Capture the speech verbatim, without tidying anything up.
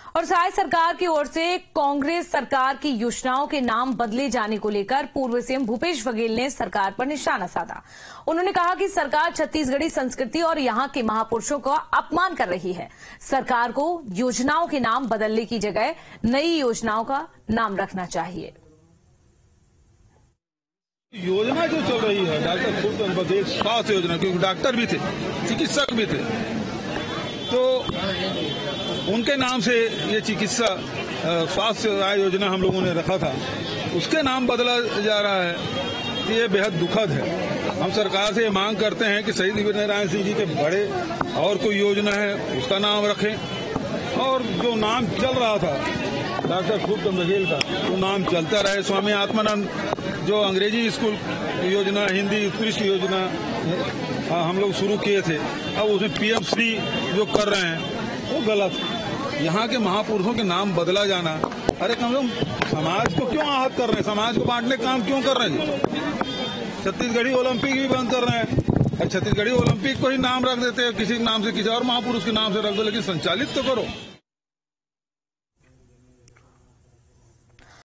और सहाय सरकार की ओर से कांग्रेस सरकार की योजनाओं के नाम बदले जाने को लेकर पूर्व सीएम भूपेश बघेल ने सरकार पर निशाना साधा। उन्होंने कहा कि सरकार छत्तीसगढ़ी संस्कृति और यहां के महापुरुषों का अपमान कर रही है। सरकार को योजनाओं के नाम बदलने की जगह नई योजनाओं का नाम रखना चाहिए। योजना जो चल रही है डॉक्टर खूबचंद बघेल स्वास्थ्य योजना, क्योंकि डॉक्टर भी थे, चिकित्सक भी थे, तो उनके नाम से ये चिकित्सा स्वास्थ्य योजना हम लोगों ने रखा था, उसके नाम बदला जा रहा है। ये बेहद दुखद है। हम सरकार से मांग करते हैं कि शहीद वीर नारायण सिंह जी के बड़े और कोई योजना है उसका नाम रखें, और जो नाम चल रहा था डॉक्टर खूबचंद बघेल का वो नाम चलता रहे। स्वामी आत्मानंद जो अंग्रेजी स्कूल योजना, हिंदी उत्कृष्ट योजना हम लोग शुरू किए थे, अब उसमें पीएम श्री जो कर रहे हैं वो गलत है। यहाँ के महापुरुषों के नाम बदला जाना, अरे कम से कम समाज को क्यों आहत कर रहे हैं, समाज को बांटने का काम क्यों कर रहे हैं। छत्तीसगढ़ी ओलंपिक भी बंद कर रहे हैं, छत्तीसगढ़ी ओलंपिक को ही नाम रख देते हैं, किसी नाम से किसी और महापुरुष के नाम से रख दो, लेकिन संचालित तो करो।